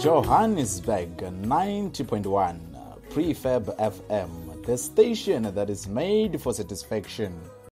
Johannesburg 90.1 Prefab FM, the station that is made for satisfaction.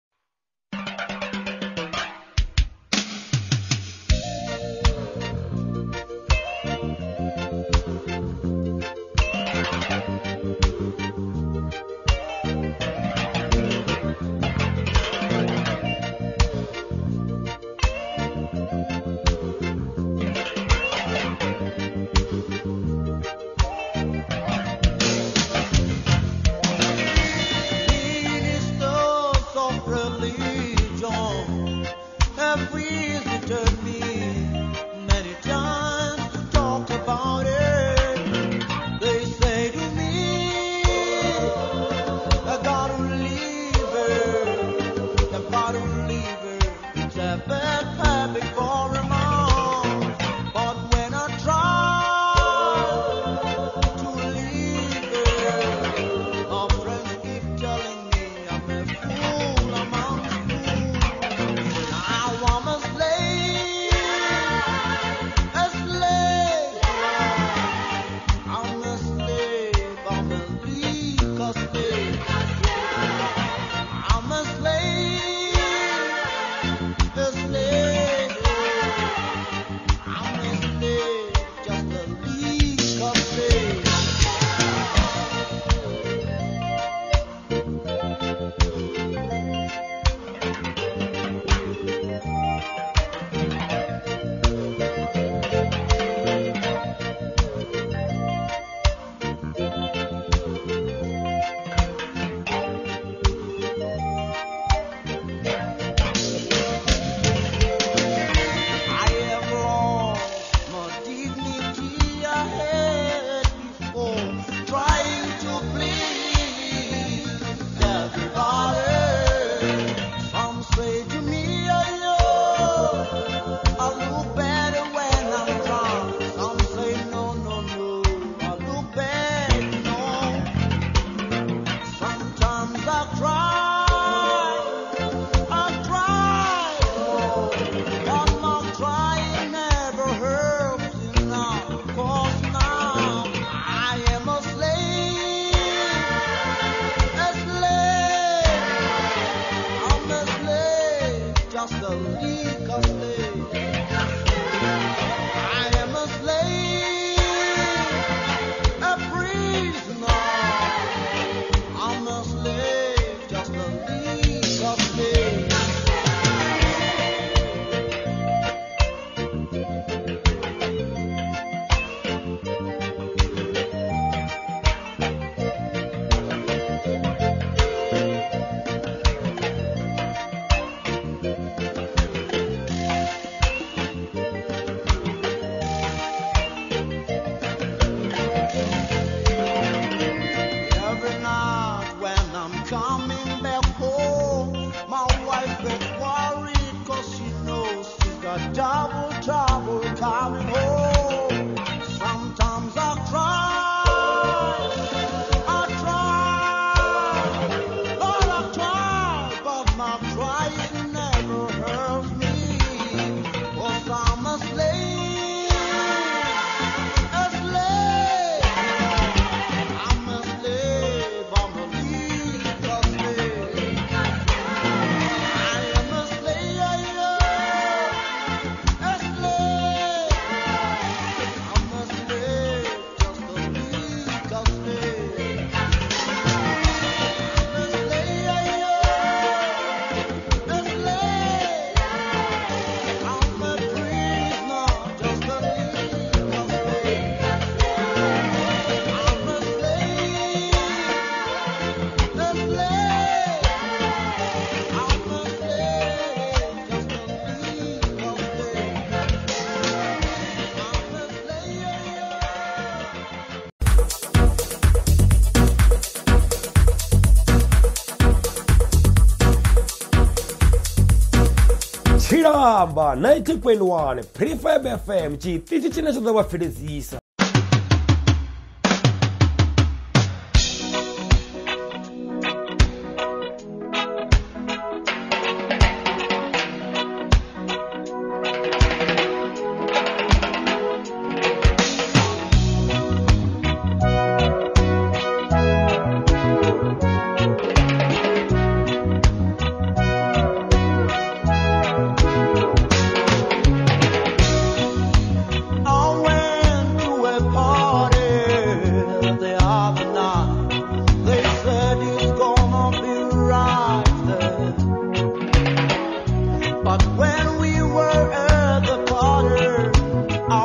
Chiramba 90.1 Prefab FM chitichi chinachodza vafiredzisa.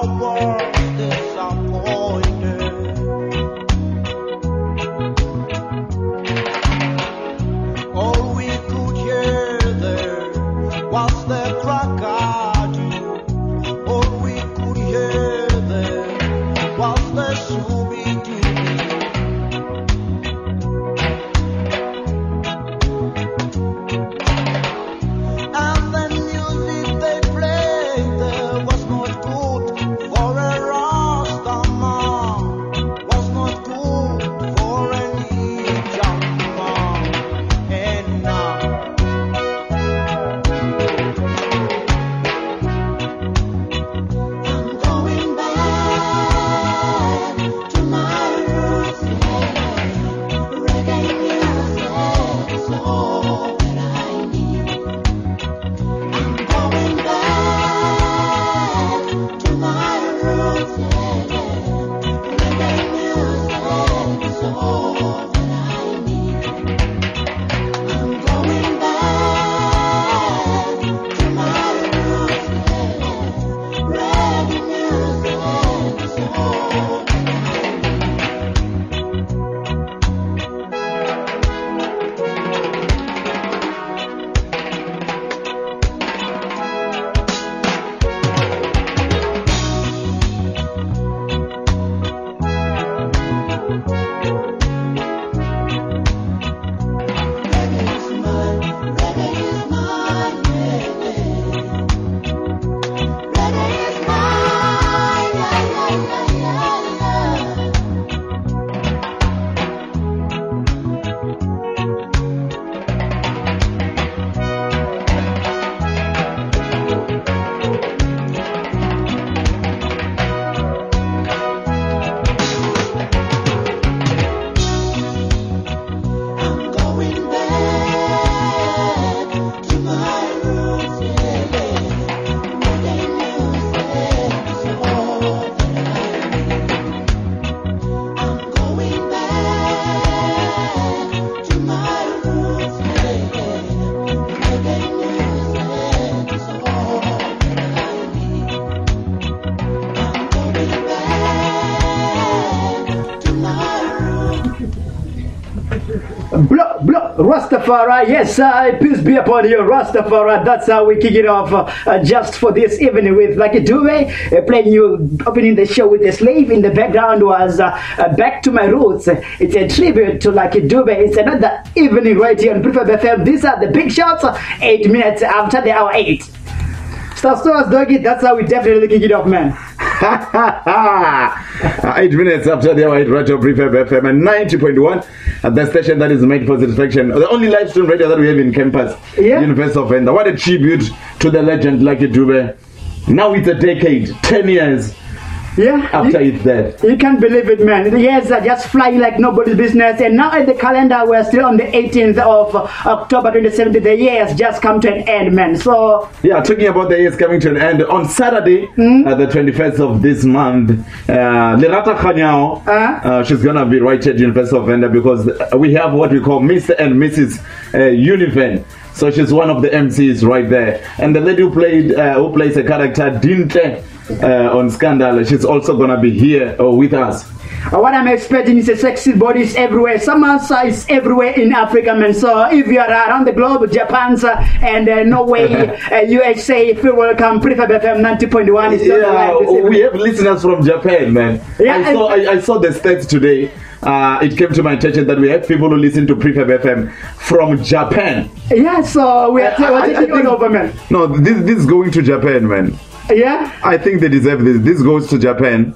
Rastafari, yes, peace be upon you, Rastafari. That's how we kick it off just for this evening with Lucky Dube playing you, opening the show with the slave. In the background was Back to My Roots. It's a tribute to Lucky Dube. It's another evening right here on Prefab FM. These are the big shots, 8 minutes after the hour 8. Star Stars, Doggy, that's how we definitely kick it off, man. 8 minutes after the hour 8, Radio Prefab FM and 90.1 at the station that is made for satisfaction. The only live stream radio that we have in campus, University of Venda. What a tribute to the legend Lucky Dube. Now it's a decade, 10 years. After his death. You can't believe it, man. The years are just flying like nobody's business. And now at the calendar, we're still on the 18th of October 2017. The year has just come to an end, man. So talking about the years coming to an end, on Saturday, the 21st of this month, Lerata Khanyao, she's gonna be right at University of Venda because we have what we call Mr. and Mrs. Univen. So she's one of the MCs right there. And the lady who plays a character, Dinte, on Scandal, she's also gonna be here with us. What I'm expecting is a sexy bodies everywhere. Summer size everywhere in Africa, man. So if you are around the globe, Japan and Norway, USA, feel welcome. Prefab FM 90.1 is we have listeners from Japan, man. I saw the stats today. It came to my attention that we have people who listen to Prefab FM from Japan. Yeah, so we're taking all over, man. No, this is going to Japan, man. Yeah? I think they deserve this. This goes to Japan.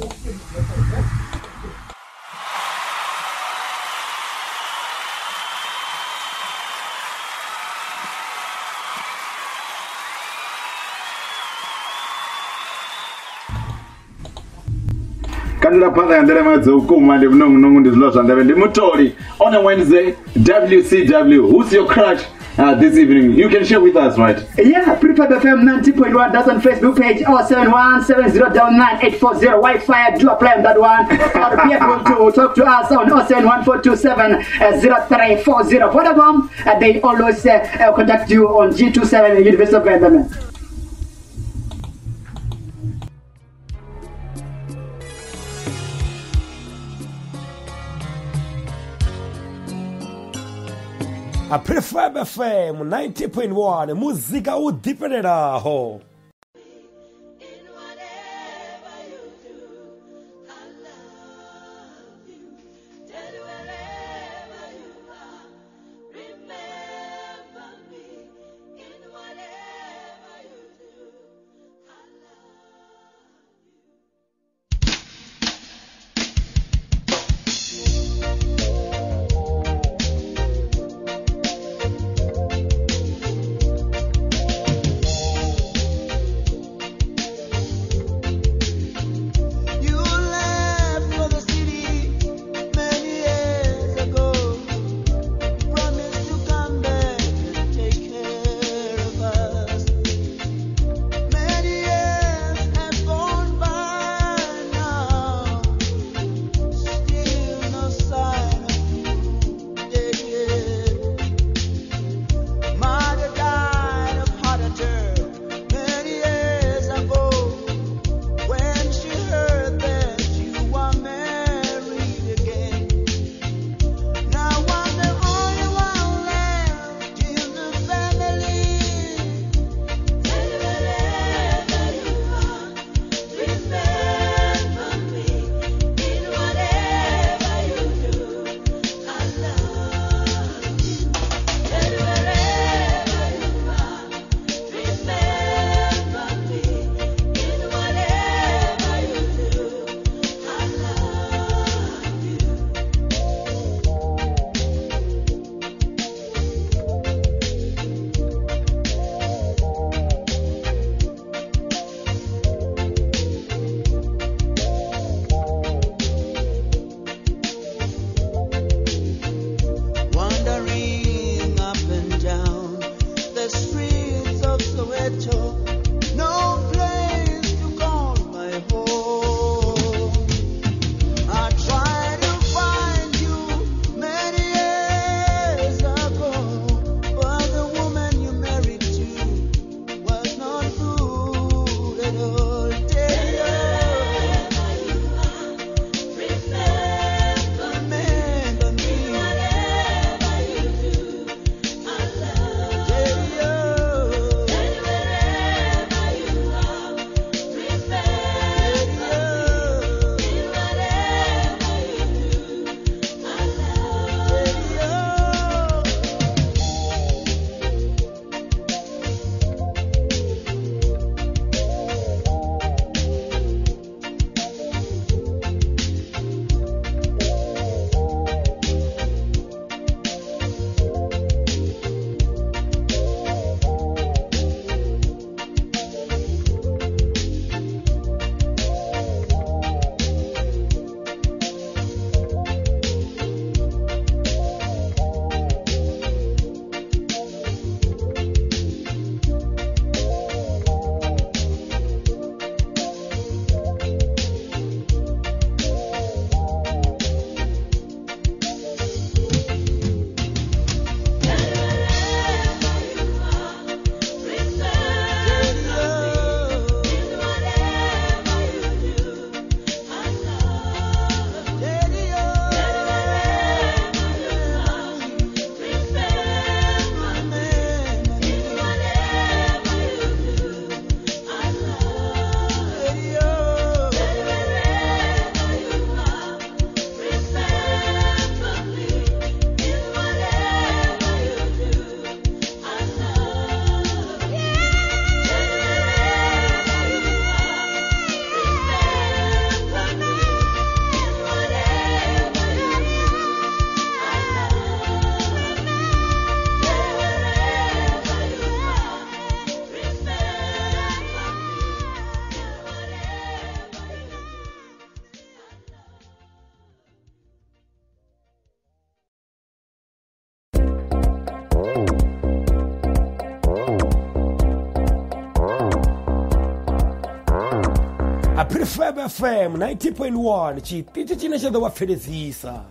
On a Wednesday, WCW. Who's your crush this evening? You can share with us, right? Yeah, Prefab FM 90.1. That's on Facebook page 07170998840. Wi-Fi, do apply on that one. Or be able to talk to us on 07142700340. Vodacom, they always contact you on G27 University of Venda. a Prefab FM 90.1 muzika udipeleraho. a Prefab FM 90.1 chititi chinacheza wafedezisa.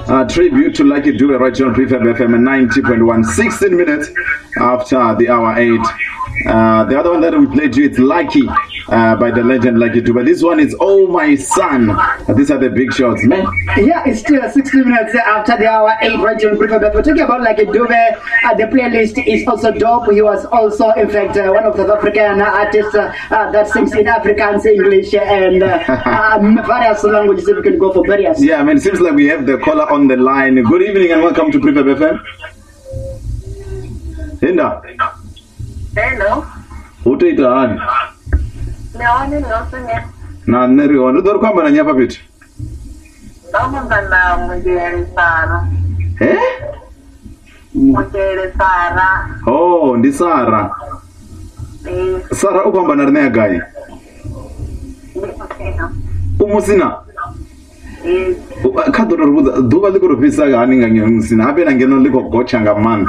tribute to Lucky Dube right here on Prefab FM 90.1, 16 minutes after the hour 8. The other one that we played you, it's Lucky by the legend Lucky Dube. This one is Oh My Son. These are the big shots, man. Yeah, it's still 60 minutes after the hour 8 right here on Prefab. We're talking about Lucky Dube. The playlist is also dope. He was also, in fact, one of the South African artists that sings in Afrikaans, English, and various languages. If we can go for various. Yeah, I mean, it seems like we have the caller on the line. Good evening and welcome to Prefab FM. Linda. Hello. What is it? Na neri ono dor kwamba na nyapa pitu. Ndamubana mujeri Sara. Mujeri Sara. Oh, ndi Sara. Sara ukwamba na rene gai. Umusina. Kadoro rubuza duba likoro pisa gani nganye umusina. Habe na ngeno liko gocha ngamanga.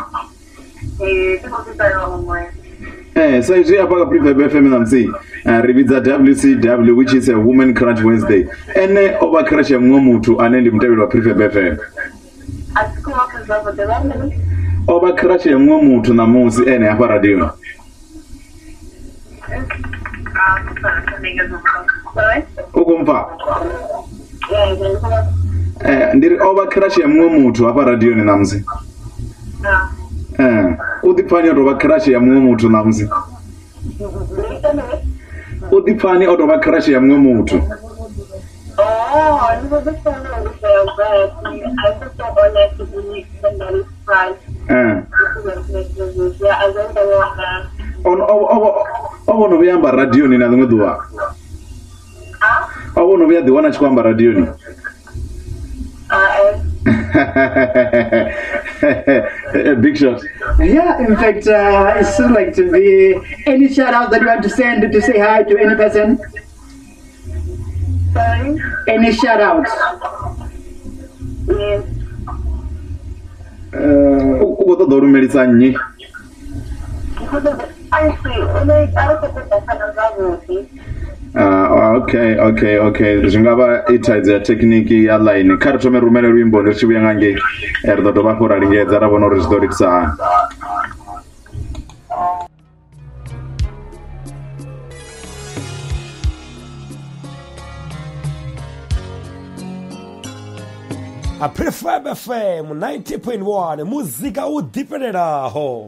So you have a Prefab FM MC, Reviza WCW, which is a Women Crunch Wednesday. And over crash a Momutu and end him to Prefab FM. Over crash a Momutu Namosi and a paradigm. Ukumfa. Did over crash a Momutu a paradigm in Namsi? Udipani otoba crash ya mutu namzi. Udipani otoba crash ya mutu. Oh, I was just saying I just don't want that to be somebody's price. Yeah, I don't want no vyamba radio ni nadungudwa. No vya diwana chikwamba radio ni. Big shot. Yeah, in fact, it's still like to be any shout out that you want to send to say hi to any person. Sorry? Any shout out. Yes. Uko to doru melisa nyi. I see. Okay. Zingaba itaidza technique ya line. Kartome rumele wimbo ndo chibuya ngange. Erdo doba pora lingeza rabono historic sa. A Prefab FM 90.1 muzika udipeleraho.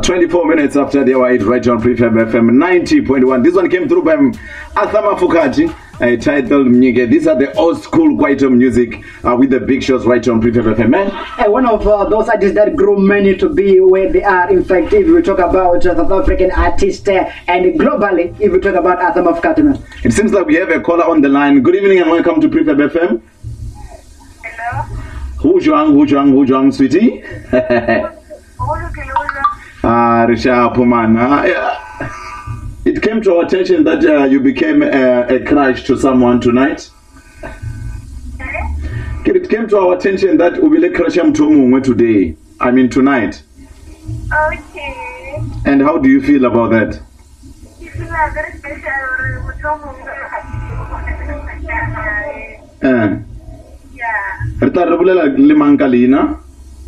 24 minutes after the hour 8, right on Prefab FM 90.1. This one came through by Arthur Mafukati, titled Mnyige. These are the old school Kwaito music with the big shows right on Prefab FM. One of those artists that grew many to be where they are. In fact, if we talk about South African artists and globally, if we talk about Arthur Mafukati. It seems like we have a caller on the line. Good evening and welcome to Prefab FM. Hello? Who's sweetie? Risha Pumana. It came to our attention that you became a crush to someone tonight. It came to our attention that Ubile Krasham Tumumwe today. I mean tonight. Okay. And how do you feel about that? You feel very Yeah. Yeah. Liman Kalina.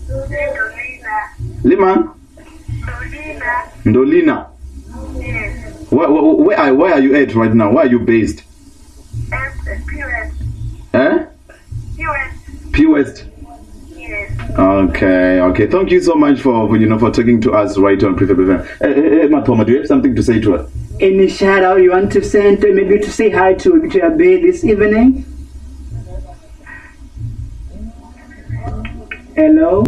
Liman? Ndolina. Yes. Where are you at right now? Where are you based? POS. Eh? POS. P West. Yes. Okay. Thank you so much for talking to us right on Prefab FM. Matoma, do you have something to say to us? Any shout out you want to send, maybe to say hi to Victoria Bay this evening? Hello?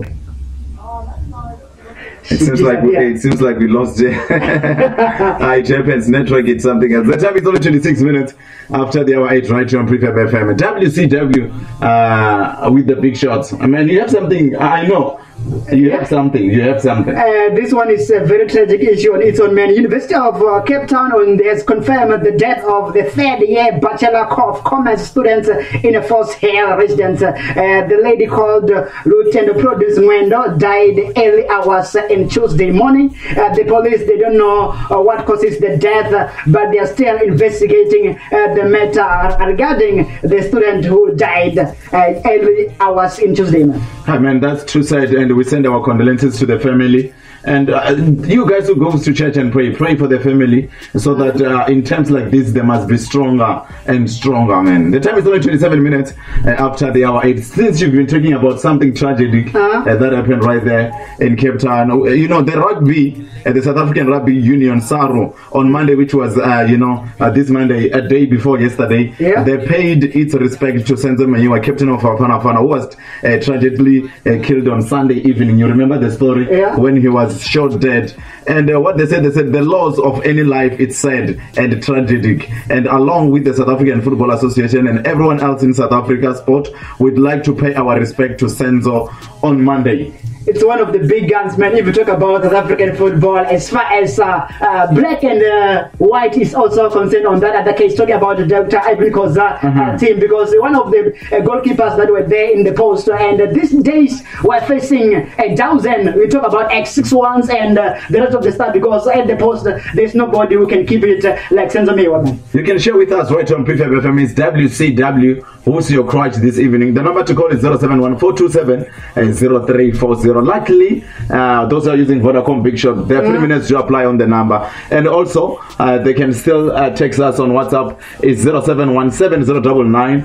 It seems like we lost it. It happens. Network, it's something else. The time is only 26 minutes after the hour 8 right here on Prefab FM. WCW with the big shots. I mean, you have something. I know. You have something. This one is a very tragic issue on its own, man. University of Cape Town has confirmed the death of the third-year Bachelor of Commerce students in a Forest Hill residence. The lady called Lieutenant Produce Mwendo died early hours in Tuesday morning. The police, they don't know what causes the death, but they are still investigating the matter regarding the student who died early hours in Tuesday. Hi, man, that's too sad, and we send our condolences to the family. And you guys who goes to church and pray for the family, so that in times like this they must be stronger and stronger, man. The time is only 27 minutes after the hour 8. Since you've been talking about something tragic that happened right there in Cape Town, the rugby, the South African Rugby Union SARU on Monday, which was this Monday, a day before yesterday, they paid its respect to Senzo Manyiwa, captain of Bafana Bafana, who was tragically killed on Sunday evening. You remember the story when he was shot dead. And what they said the loss of any life, it's sad and tragic. And along with the South African Football Association and everyone else in South Africa sport, we'd like to pay our respect to Senzo on Monday. It's one of the big guns, man. If you talk about South African football, as far as black and white is also concerned on that other case, talking about Dr. Ivory Koza team, because one of the goalkeepers that were there in the post, and these days we're facing 1,000. We talk about X61s and the rest of the stuff, because at the post there's nobody who can keep it like Senzo Manyiwa. You can share with us right on Prefab FM. It's WCW. Who's your crutch this evening? The number to call is 071-427-0340. Luckily, those are using Vodacom Big Shot. There are 3 minutes to apply on the number. And also, they can still text us on WhatsApp. It's 0717099840.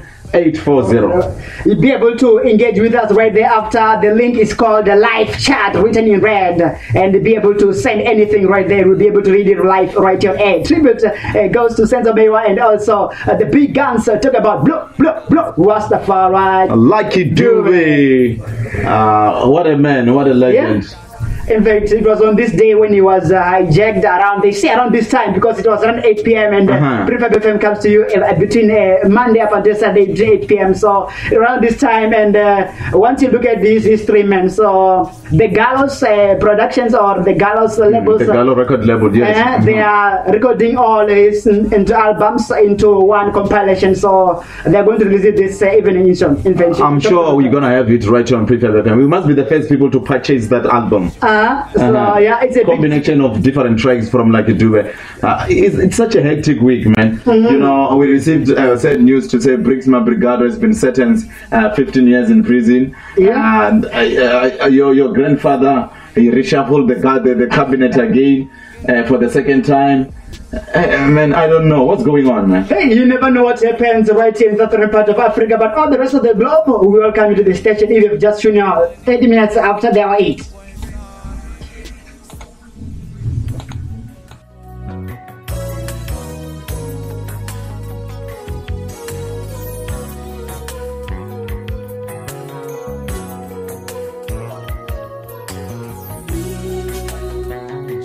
You'll be able to engage with us right there after. The link is called the live chat, written in red, and be able to send anything right there. We'll be able to read it live right on air. Tribute goes to Senzo Manyiwa, and also the big guns talk about blow, Rastafari. Lucky Dube. What a man, what a legend. Yeah. In fact, it was on this day when he was hijacked around, they say around this time, because it was around 8 p.m. and Prefab FM comes to you between Monday up until Saturday, 8 p.m. So around this time, and once you look at this history, man, so the Gallows Productions or the Gallows labels, the Gallo record label, yes. They are recording all his into albums into one compilation, so they're going to release it this evening in I'm sure we're going to have it right on Prefab FM. We must be the first people to purchase that album. It's a combination of different tracks from Lucky Dube. It's such a hectic week, man. We received sad news to say Brixma Brigado has been sentenced 15 years in prison. And your grandfather, he reshuffled the cabinet again for the second time. Man, I don't know what's going on, man. Hey, you never know what happens right here in the southern part of Africa, but all the rest of the globe, we welcome you to the station. If you've just tuned out 30 minutes after the hour 8.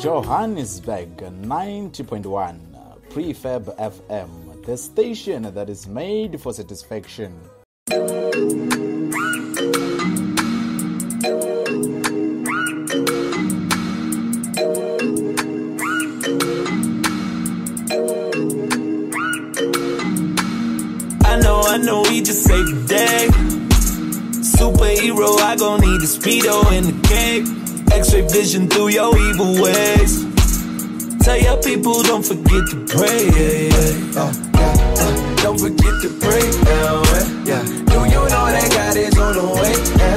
Johannesburg 90.1 Prefab FM, the station that is made for satisfaction. I know we just saved the day. Superhero, I gon' need a speedo and a cape. X-ray vision through your evil ways. Tell your people don't forget to pray. Don't forget to pray. Do you know that God is on the way?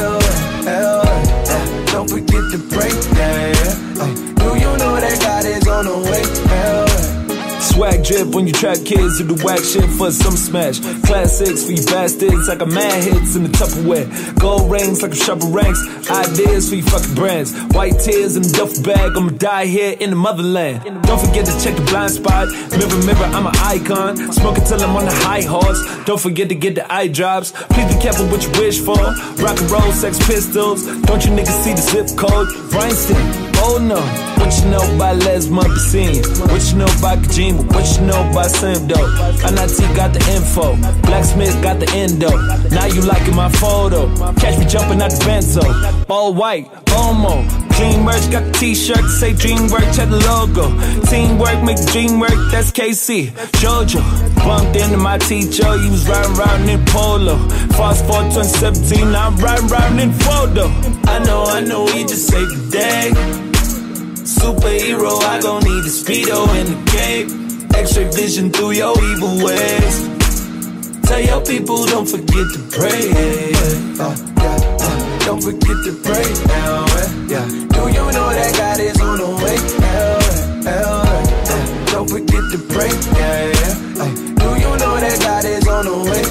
Don't forget to pray. Do you know that God is on the way? Swag drip when you trap kids who do whack shit for some smash. Classics for you bastards, I got mad hits in the Tupperware. Gold rings like a shopper ranks. Ideas for you fucking brands. White tears in the duffel bag. I'ma die here in the motherland. Don't forget to check the blind spot. Mirror, mirror, I'm an icon. Smoke it till I'm on the high horse. Don't forget to get the eye drops. Please be careful what you wish for. Rock and roll, Sex Pistols. Don't you niggas see the zip code? Rhinestone, oh no. What you know about Les Mubasine? What you know about Kajima? What you know about Sam Doe? NIT got the info. Blacksmith got the endo. Now you liking my photo. Catch me jumping out the benzo. All white, homo. Clean merch, got the t-shirt. Say DreamWorks, check the logo. Teamwork, make the dream work. That's KC. Jojo. Bumped into my teacher. He was riding around in polo. Fast forward 2017. Now I'm riding around in photo. I know, he just saved the day. Superhero, I gon' need a speedo and a cape. X-ray vision through your evil ways. Tell your people don't forget to pray. Don't forget to pray. Do you know that God is on the way? Don't forget to pray. Do you know that God is on the way?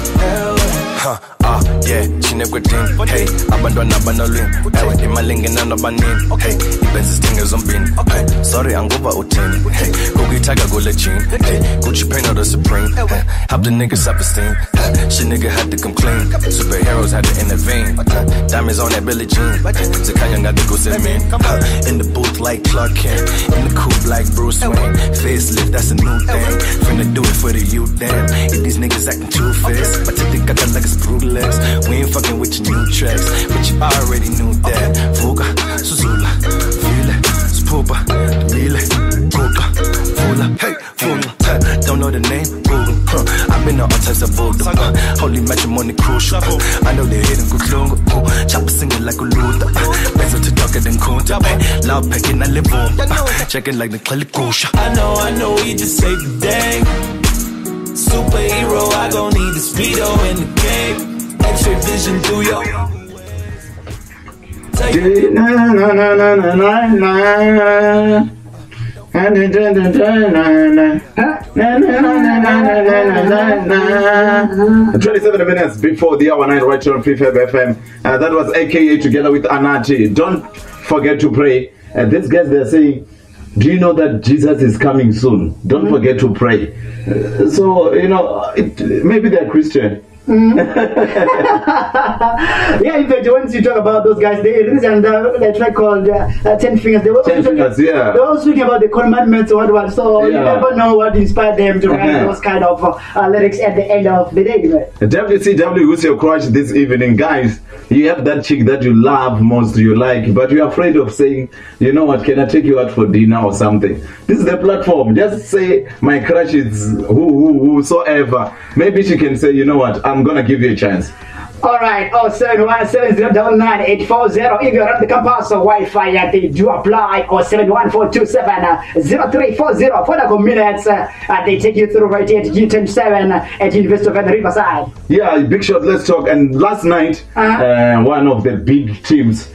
Yeah, chinekwetin. Hey, abantwana banolwini. Hey, imalingena nobanini. Hey, ibenza isithinge zombini. Hey, sorry angoba uthini. Hey, kukitaka kule jean. Hey, Gucci paint or the Supreme. Hey, help the niggas self-esteem. Hey, shit nigga had to come clean. Superheroes had to intervene. Diamonds on that Billie Jean. Zakanya got to go send me. In the booth like Clark Kent. In the coupe like Bruce Wayne. Facelift, that's a new thing. Finna do it for the youth, damn. If these niggas acting two-faced, but they got like a screwless. We ain't fucking with your new tracks, but you already knew that. Fuga, Suzula, Vile, Spupa, Lile, Kuka, Fula, hey, Fula. Don't know the name, Google. I've been on all types of voodoo. Holy matrimony crucial. I know they're hitting Kuklungu. Chopper singing like a Luther. Better to talk than Kunta. Loud packing, I live on. Checking like the Klalikusha. I know, he just saved the day. Superhero, I gon' need a speedo and a cape. X-ray vision through your $27 minutes before the hour 9 right here on Prefab FM. That was AKA together with Anati. Don't forget to pray. These guys, they're saying, do you know that Jesus is coming soon? Don't forget to pray. So, you know, maybe they're Christian. Yeah, in fact, once you talk about those guys, there is another track called 10 Fingers. They were 10 Fingers, yeah. They were also talking about the commandments or what. So Yeah. you never know what inspired them to write those kind of lyrics at the end of the day. Right? WCW, who's your crush this evening? Guys, you have that chick that you love most, you like, but you're afraid of saying, you know what, can I take you out for dinner or something? This is the platform. Just say, my crush is whosoever. Maybe she can say, you know what, I'm gonna give you a chance. Alright, 07170998840. If you're at the campus of Wi-Fi, they do apply, or 714270340 for the minutes. They take you through right here at G107 at University of Riverside. Yeah, Big Shot, let's talk. And last night, one of the big teams,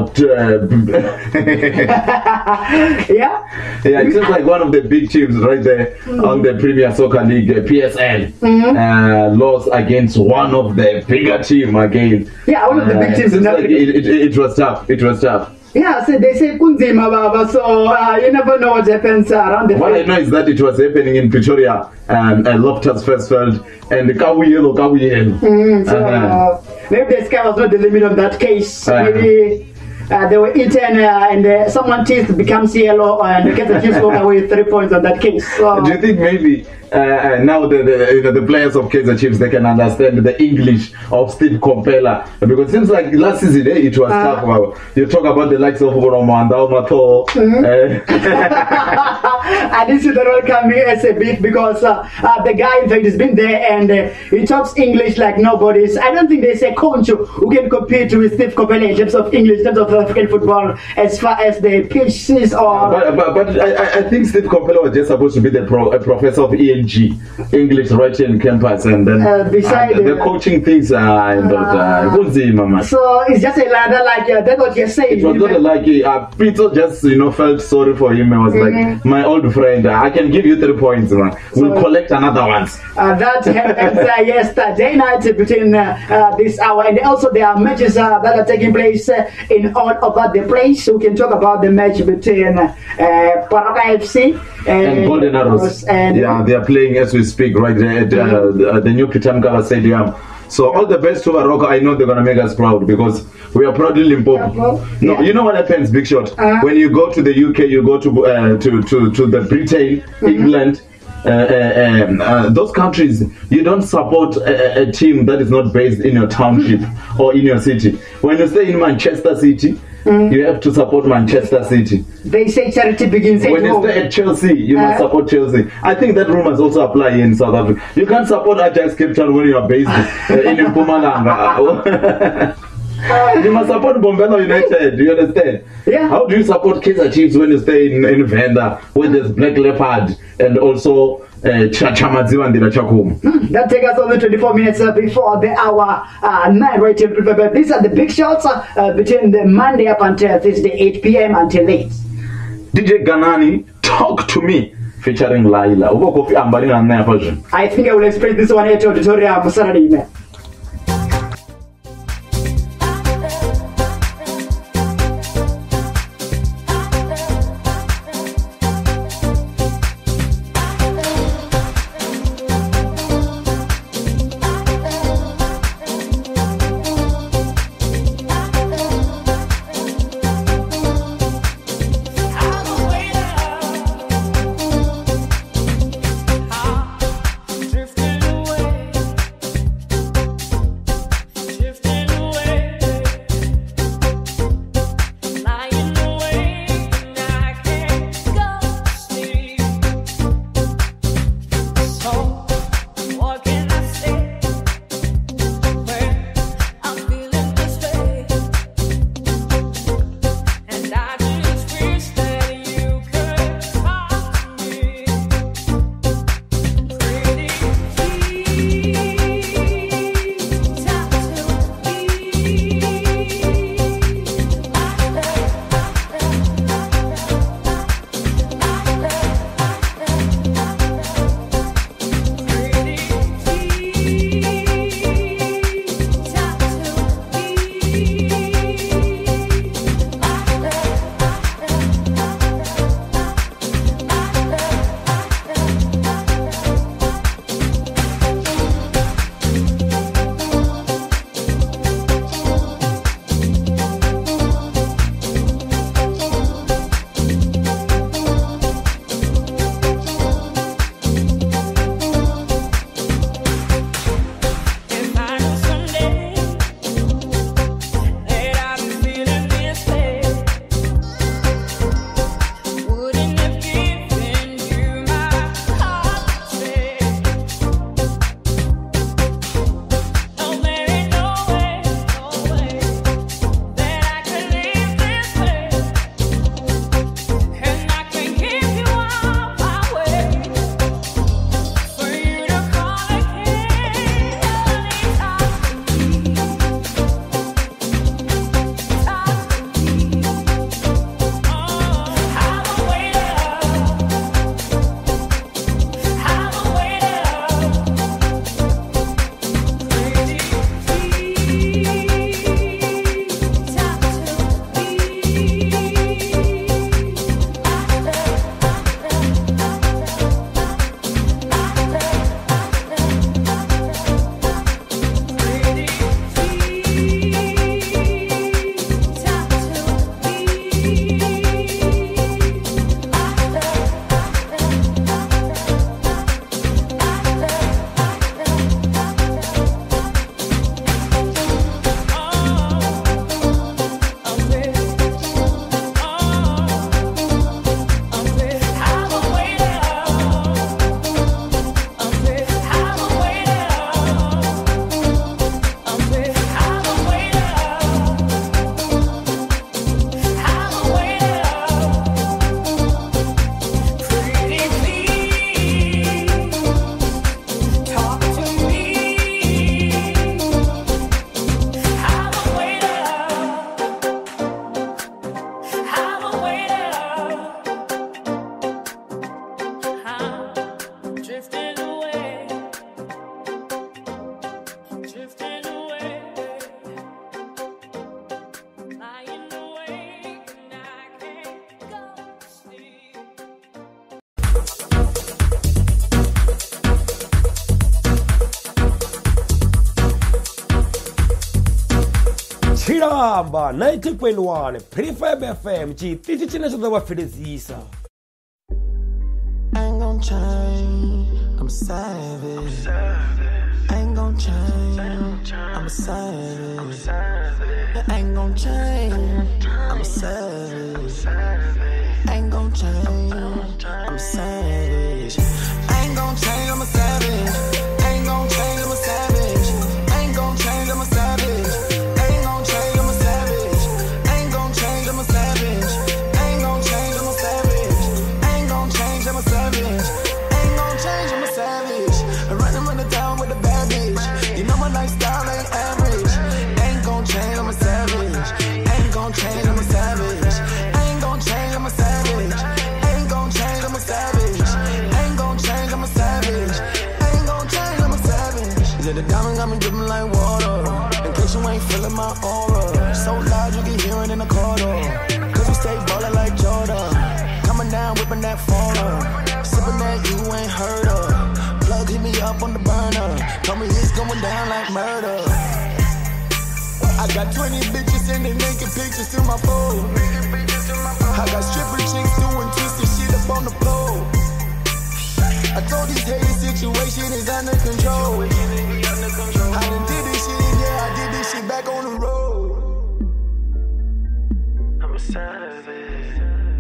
Yeah, it seems like one of the big teams right there on the Premier Soccer League, PSL, lost against one of the bigger team again. Yeah, one of the big teams in Africa. It was tough. It was tough. Yeah, so they say Kunzima Baba, so you never know what happens around the What I know is that it was happening in Pretoria, Loftus Versfeld, and Kawuyelo. So maybe the sky was not the limit on that case. Maybe they were eaten and someone teeth becomes yellow and the Kaiser Chiefs walk away with 3 points on that case. So, do you think maybe now the players of Kaiser Chiefs, they can understand the English of Steve Compella? Because it seems like last season it was tough. You talk about the likes of Romanda, Mato. I didn't see the role coming as a bit because the guy in fact has been there and he talks English like nobody's. I don't think there's a coach who can compete with Steve Compella in terms of English, in terms of African football, as far as the pitch is. Or but I think Steve Compella was just supposed to be a professor of ENG, English writing campus, and then beside the coaching things are so it's just a ladder, like that's what you're saying. It was not like Peter just felt sorry for him. It was like, my old friend, I can give you 3 points, man. We'll collect another ones. That happens yesterday night between this hour, and also there are matches that are taking place in all over the place. We can talk about the match between Paroka FC and Golden Arrows. And they are playing as we speak right there at the new Pitamkala Stadium. So all the best to Baroka. I know they're gonna make us proud because we are proudly Limpopo. No, you know what happens, Big Shot? When you go to the UK, you go to the Britain, England. Those countries, you don't support a team that is not based in your township or in your city. When you stay in Manchester City, you have to support Manchester City. They say charity begins at home. When you stay at Chelsea, you must support Chelsea. I think that rule must also apply in South Africa. You can't support Ajax Cape Town when you are based in Mpumalanga. You must support Bombela United. Do you understand? Yeah. How do you support Kaiser Chiefs when you stay in Venda, where there's Black Leopard and also Chamadziwa and Chakum? That takes us only 24 minutes before the hour 9 right here. But these are the big shots between the Monday up until Thursday, 8 p.m. until 8. DJ Ganani, Talk to Me, featuring Laila. I think I will explain this one here to Auditorium Saturday evening. famba 90.1 Prefab FM chitichi chinachodza vafedezisa. I ain't gon' change, I'm savage. I ain't gon' change, I'm a savage. I ain't gon' change, I'm a savage. I ain't gon' change, I'm a savage. I ain't gon' change, I'm a savage. I ain't gon' change, I'm a savage. I ain't gon' change, I'm a savage. I ain't gon' change, I'm a savage. I ain't gon' change, I'm a savage. I ain't gon' change, I'm a savage. I ain't gon' change, I'm a savage. I ain't gon' change, I'm a savage. I'm running the town with a bad bitch. You know my lifestyle ain't average. I ain't gon' change, I'm a savage. I ain't gon' change, I'm a savage. I ain't gon' change, I'm a savage. I ain't gon' change, I'm a savage. I ain't gon' change, I'm a savage. I ain't gon' change, I'm a savage. Yeah, the diamond got me dripping like water. In case you ain't feeling my aura. So loud you can hear it in the corridor. Cause we stay ballin' like Jordan. Coming down, whipping that foreign. Sipping that you ain't heard of. Plug hit me up on the burner. Told me it's going down like murder. I got 20 bitches sending naked pictures to my phone. I got stripper chicks doing twisted shit up on the pole. I told these haters situation is under control. I done did this shit, yeah, I did this shit back on the road. I'm a savage.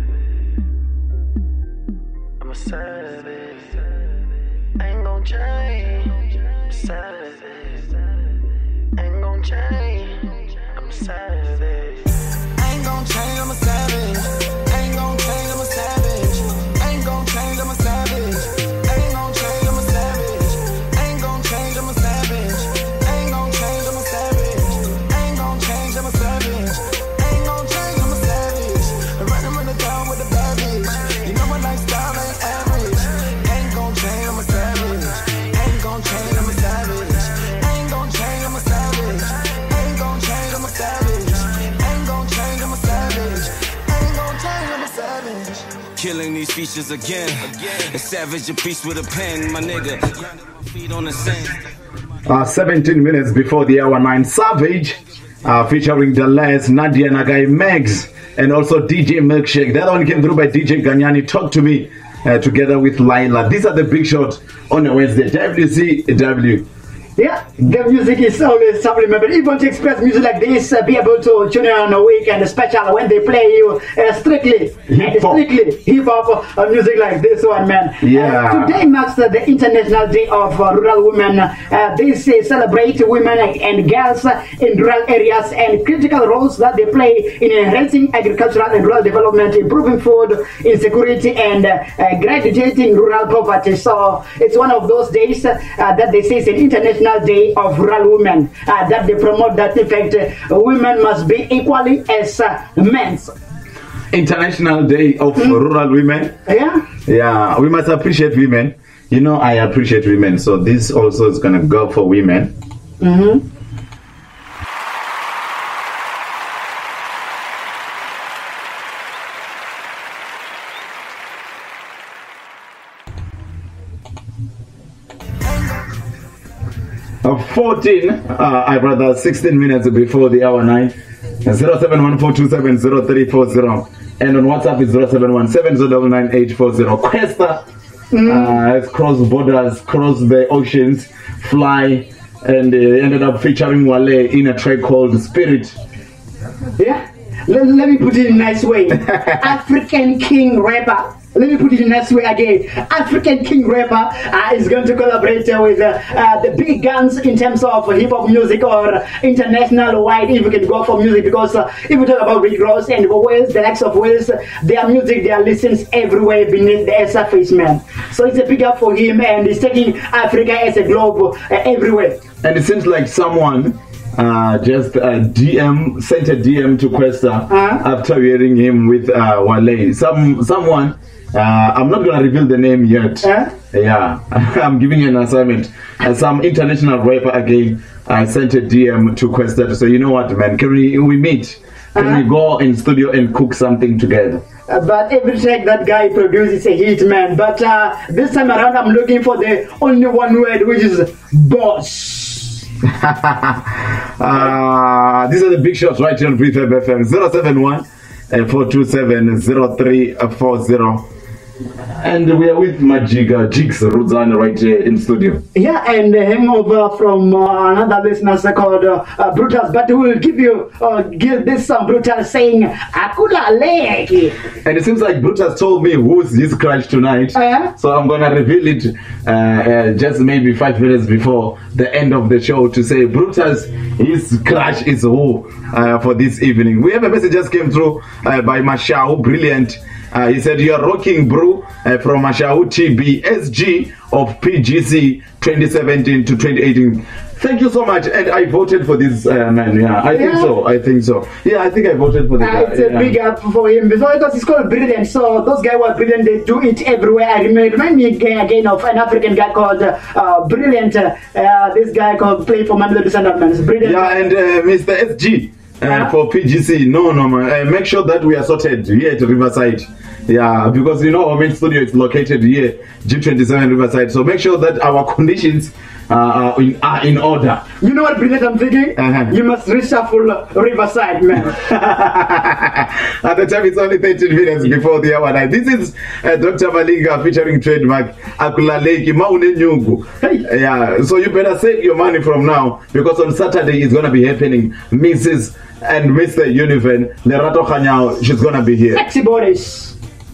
I'm a savage. I ain't gon' change. I'm savage. I ain't gon' change. I'm savage. I ain't gon' change, I'm a savage. I ain't gon' change, I'm a savage. I ain't gon' change, I'm a savage. I ain't gon' change, I'm a savage. I ain't gon' change, I'm a savage. I ain't gon' change, I'm a savage. I ain't gon' change, I'm a savage. I ain't gon' change, I'm a savage. I'm running the town with a bad bitch. You know my lifestyle ain't average. I ain't gon' change, I'm a savage. I ain't gon' change, I'm a savage. I ain't gon' change, I'm a savage. I ain't gon' change, I'm a savage. I ain't gon' change, I'm a savage. I ain't gon' change, I'm a savage. Killing these features again. A savage, a piece with a pen, my nigga. My feet on the sand. 17 minutes before the hour 9, Savage, featuring the Les, Nadia Nagai, Megs, and also DJ Milkshake. The other one came through by DJ Ganyani, Talk to Me, together with Laila. These are the big shots on a Wednesday. WCW. Yeah, the music is always supplemented. Even to express music like this, be able to tune in on a weekend, especially when they play you strictly hip-hop music like this one, man. Yeah. Today marks the International Day of Rural Women. This celebrates women and girls in rural areas and critical roles that they play in enhancing agricultural and rural development, improving food insecurity, and eradicating rural poverty. So it's one of those days that they say is an international day of rural women, that they promote that effect. Women must be equally as men. International Day of Rural Women. Yeah, we must appreciate women. You know, I appreciate women, so this also is gonna go for women. Of 16 minutes before the hour 9. 0714270340, and on WhatsApp is 0717099840. Questa has crossed borders, crossed the oceans, fly, and ended up featuring Wale in a track called Spirit. Yeah, let me put it in a nice way. African King rapper. Let me put it in a nice way again. African King rapper is going to collaborate with the big guns in terms of hip-hop music or international wide, if we can go for music, because if we talk about Rick Ross and Wales, the likes of Wales, their music, their listens everywhere beneath the surface, man. So it's a big up for him, and he's taking Africa as a globe everywhere. And it seems like someone just sent a DM to Questa after hearing him with Wale. Someone, I'm not going to reveal the name yet. Yeah, I'm giving you an assignment. Some international rapper again sent a DM to Questa to say, you know what, man, can we meet? Can we go in studio and cook something together? But every track that guy produces is a hit, man. But this time around, I'm looking for the only one word, which is boss. These are the big shots right here on Prefab FM. 071-427-0340. And we are with Majiga Jigs Rudzan right here in studio. Yeah, and hangover from another listener called Brutus, but we will give this song Brutus saying Akula Leki. And it seems like Brutus told me who's his crush tonight. So I'm gonna reveal it just maybe 5 minutes before the end of the show to say Brutus, his crush is who for this evening. We have a message just came through by Mashau, brilliant. He said, you are rocking, bro, from Mashau TB, SG of PGC 2017 to 2018. Thank you so much. And I voted for this man. Yeah, I think so. Yeah, I think I voted for this guy. It's a big up for him because he's called Brilliant. So those guys were brilliant. They do it everywhere. I remind me again of an African guy called Brilliant. This guy called play for Mamelodi Sundowns. Brilliant. Yeah, and Mr. SG. For PGC, no, man. Make sure that we are sorted here at Riverside. Yeah, because our main studio is located here, G27 Riverside. So make sure that our conditions are in order. You know what, Brilliant, I'm thinking? You must reshuffle Riverside, man. At the time, it's only 13 minutes before the hour 9. This is Dr. Malinga featuring trademark Akula Leki Maune Nyungu. Yeah, so you better save your money from now because on Saturday it's going to be happening. Mrs. and Mr. Univen, Lerato Khanyao, she's going to be here. Sexy bodies.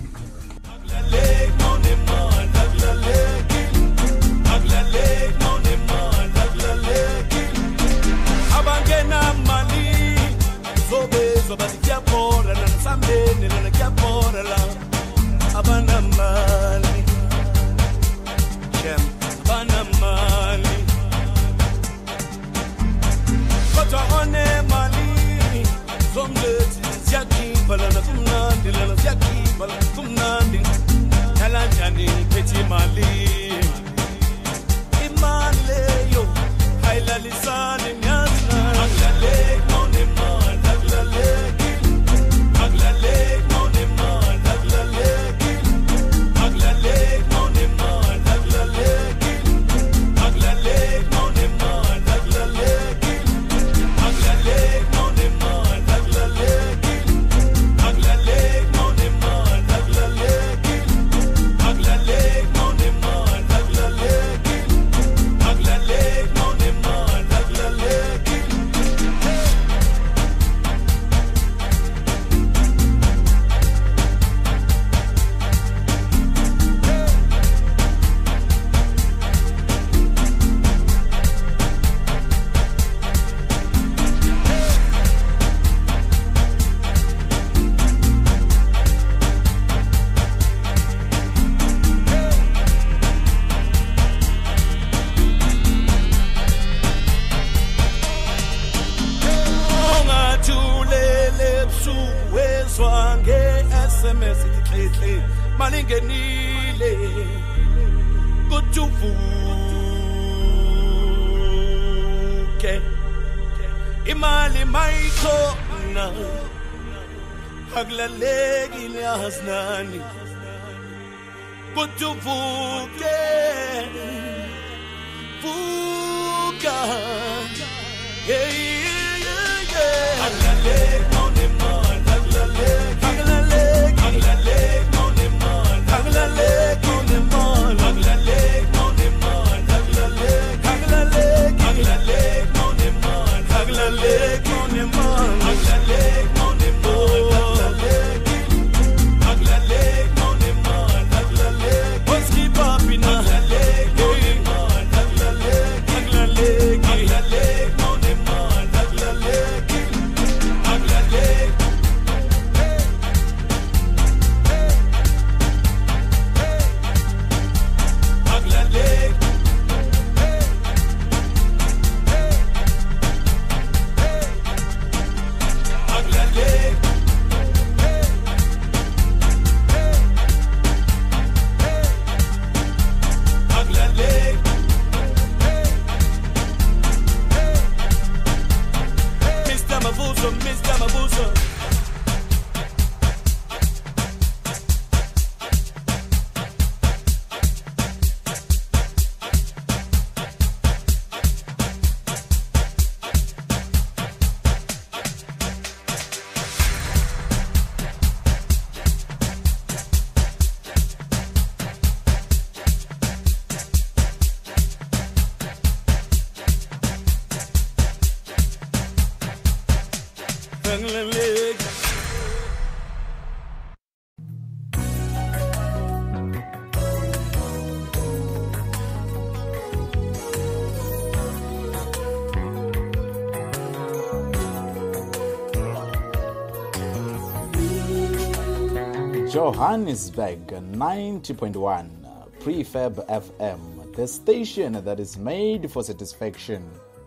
Imali maikona Aglalegi liaznani Kutuvuke Vuka Aglalegi monemon Aglalegi Aglalegi Aglalegi monemon Aglalegi monemon Aglalegi monemon Aglalegi Aglalegi Aglalegi monemon Aglalegi monemon Aglalegi monemon Aglalegi monemon Aglalegi What's keep up in Aglalegi monemon Aglalegi Johannesburg 90.1 Prefab FM, the station that is made for satisfaction.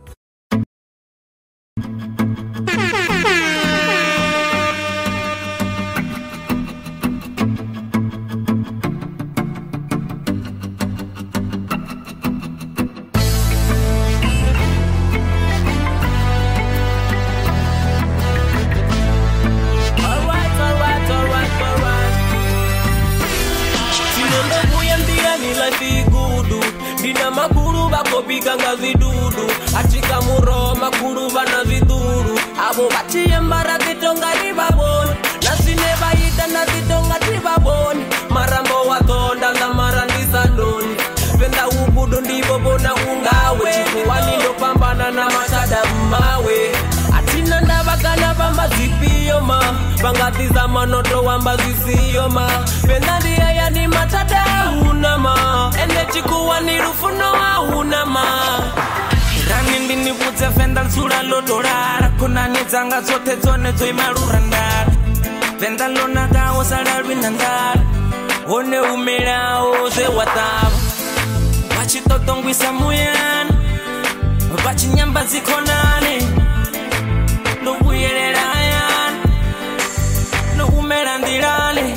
Biganga vidudu atika muroma kuruba na viduru abo bachiye mara vitonga ribaboni nasine baita na vitonga ribaboni marambo watonda na marandisa doni penda ubudu ndibo bona ungawe chikuwani ndo pambana na masada mawe atina ndabakana pamba zipiyoma bangatiza manoto wamba zisiyoma penda ndiya yani matada unama ende chikuwani rufuno unama rani ndini vudze venda nsula lodorara kuna nedzanga zote dzone dzoimarura ndara venda lonakawo salalwi na ndara one umelawo zewatava vachitotongwisa muyana vachinyamba zikonane ndokuyererayana nokumela ndilale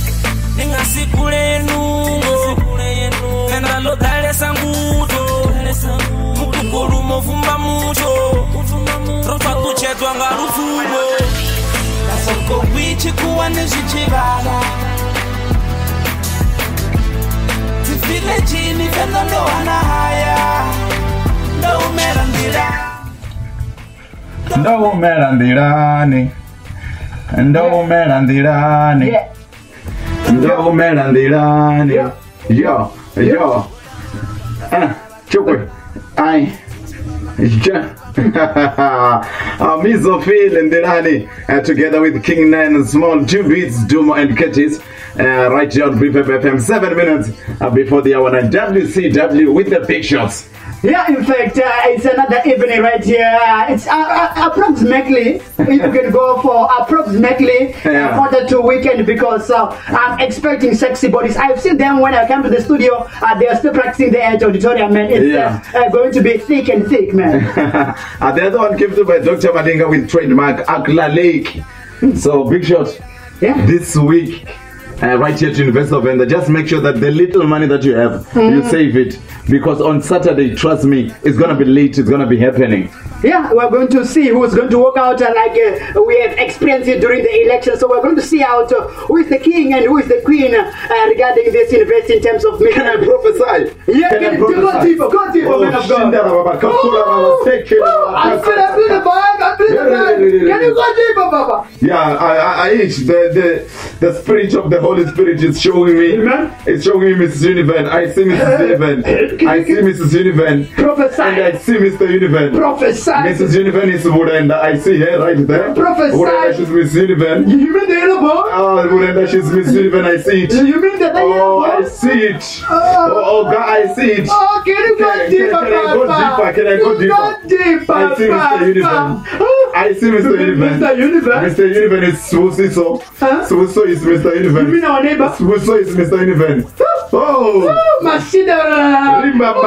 ningasikule-nungo venda lodalesa nguto mukukulu movumba mucho rofa kuchetwa nga rufubo nasoko wichi kuwa nezvichivava tifile chini venda ndowana haya ndoumera ndira ndoumera ndirani ndoumera ndirani ndoumera ndirani yo chukwe ai Mizofil and Delani together with King Nine, Small, Two Beats, Dumo and Curtis right here on Prefab FM 7 minutes before the hour 9 WCW with the big shots. Yeah, in fact, it's another evening right here. It's approximately, if you can go for approximately quarter to weekend because I'm expecting sexy bodies. I've seen them when I come to the studio. They are still practicing there at auditorium, man. It's going to be thick and thick, man. The other one came through by Dr. Madinga with trademark Akla Lake. So, big shot. Yeah. This week. Right here to University of Venda, just make sure that the little money that you have, you save it, because on Saturday, trust me, it's gonna be late, it's gonna be happening. Yeah, we're going to see who's going to walk out like we have experienced it during the election. So we're going to see out who is the king and who is the queen regarding this university in terms of making. Can I prophesy? Yeah, can I prophesy? Go deeper, man of God. I feel the vibe, I feel the vibe. Can you go deeper, Papa? Yeah, I the spirit of the Holy Spirit is showing me. Amen. It's showing me Mrs. Univan. I see Mrs. Univan. I see Mrs. Univan. Prophesy. And I see Mr. Univan. Prophesy. Mrs. Univan is Murenda. I see her right there. Prophesy. Murenda, she's Miss Univan. You mean the yellow boy? Oh, Murenda, she's Miss Univan. I see it. You mean the yellow boy? I see it. Oh, God, I see it. Oh, can you go deeper, Papa? Can I go deeper? Go deeper, I see Mr. Univan. I see Mr. Univan. Mr. Univan? Mr. Univan is Swusiso. Swuso is Mr. Univan. You mean our neighbor? Swuso is Mr. Univan. Oh, Mashida.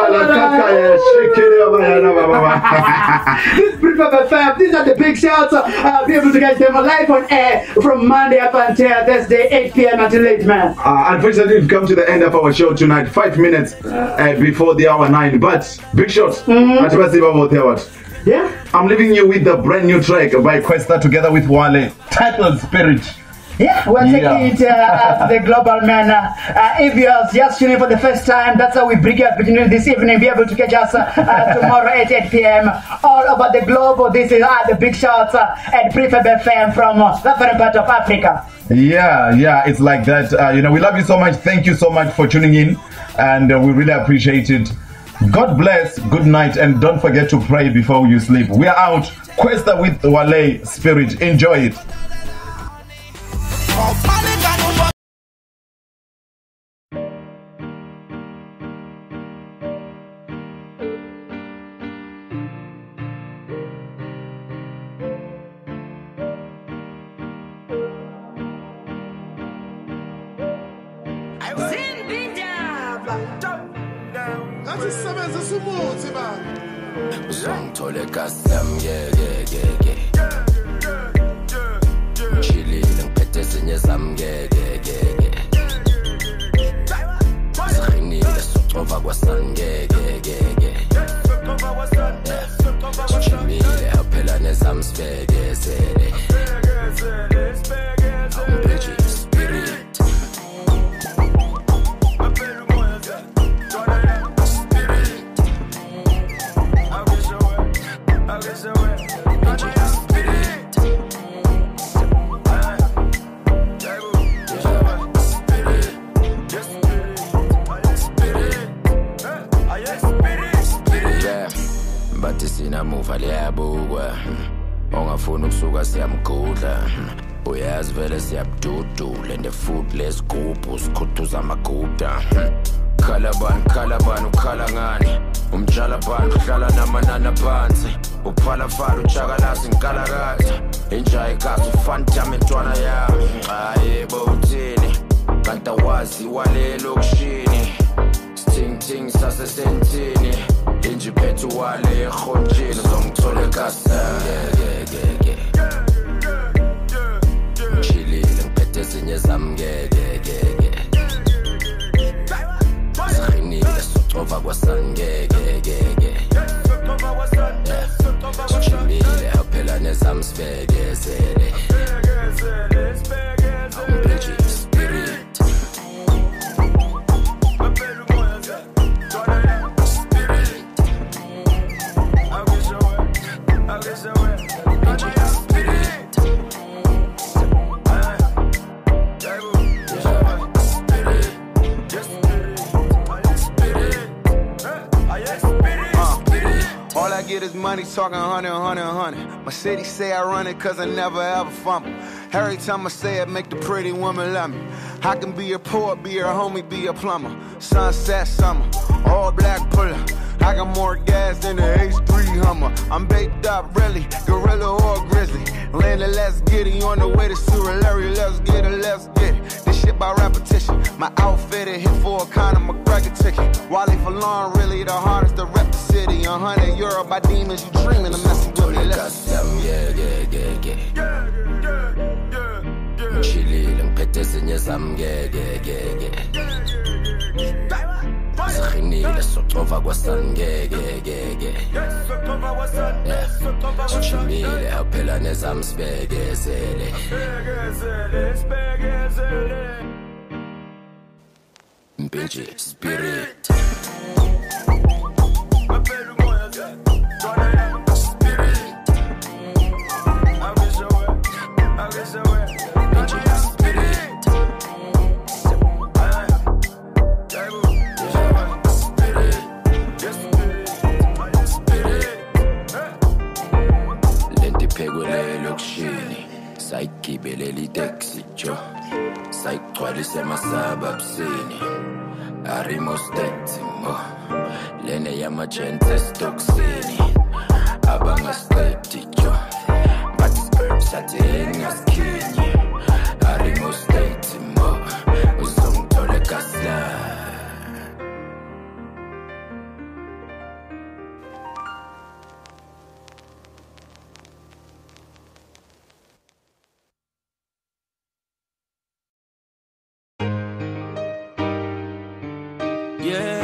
This Prefab FM, these are the big shouts. Be able to get them live on air from Monday up until Thursday, 8 p.m. until late, man. Unfortunately, we've come to the end of our show tonight, 5 minutes before the hour 9. But big shot. Yeah. I'm leaving you with the brand new track by Questa together with Wale, titled Spirit. Yeah, we're taking it to the global man. If you're just tuning for the first time, that's how we bring you up this evening. Be able to catch us tomorrow at 8 p.m. all over the globe. This is the big shots at Prefab FM from the southern part of Africa. Yeah, it's like that. We love you so much. Thank you so much for tuning in, and we really appreciate it. God bless, good night, and don't forget to pray before you sleep. We are out. Questa with Wale, Spirit. Enjoy it. Ngathi sisebenzisa umuthi baba. Uzongithola egasam ngeke. Chilile ngiphethe ezinye zami ngeke. Siqinile socova kwasani ngeke. Sichimile aphela nezami sibekezele. Awumphethe spirit. Bathi sinamuva liyabukwa ongafuna ukusuka siyamgudla uyazi vele siyabududula and the food lesigubhu sikhuthuza amaguda khalabani ukhala ngani umjala bani uhlala namanana phansi uphala fala uchakalasi nkalakatha inja ikasi ufantame ntwana yami yebo uthini kanti awazi walelo kushini ting sasesentini inji phethu wale ekhonjini uzongithola egasam ngeke chilile ngiphethe ezinye zami ngeke siqinile socova kwasani ngeke sichimile aphela nezami sibekezele awumphethe spirit. All I get is money, talking 100. My city say I run it cause I never ever fumble. Every time I say it, make the pretty woman love me. I can be a poet, be her homie, be a plumber. Sunset summer, all black puller. I got more gas than the H3 Hummer. I'm baked up, really, gorilla or grizzly. Landed, let's get it, on the way to Surulere. Let's get it. This shit by repetition. My outfit, it hit for a Conor McGregor ticket. Wally for long, really the hardest to rep the city. 100 euro by demons, you dreaming of messing with me. Chilile ngiphethe ezinye zami ngeke. Siqinile socova kwasani ngeke. Sichimile aphela nezami sibekezele. Mpintshi spirit. Sayigibeleli taxi jo sayigcwalise masaba abusini arimostetimo lene yamajente stoksini abangasiteti jo bathi sathi ngaskini arimostetimo uzongithola egasam. Yeah.